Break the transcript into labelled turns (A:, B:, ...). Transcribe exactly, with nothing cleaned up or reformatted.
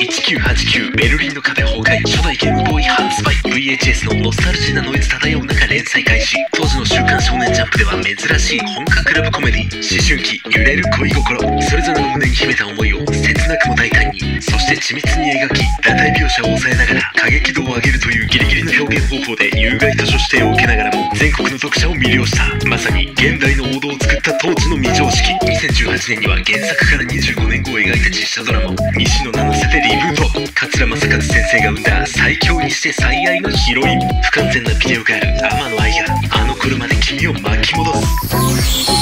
A: いちきゅうはちきゅうベルリンの壁崩壊、初代ゲームボーイ発売。 ブイエイチエス のノスタルジーなノイズ漂う中連載開始。当時の週刊少年ジャンプでは珍しい本格ラブコメディ。思春期揺れる恋心、それぞれの胸に秘めた思いを切なくも大胆に、そして緻密に描き、裸体描写を抑えながら過激度を上げるというギリギリの表現方法で有害図書指定を受けながらも全国の読者を魅了した、まさに現代の王道を作った当時の未常識。にせんじゅうはちねんには原作からにじゅうごねんごを描いた実写ドラマを西野七瀬でリブート。桂正和先生が生んだ最強にして最愛のヒロイン、不完全なビデオガール天野愛があの頃まで君を巻き戻す。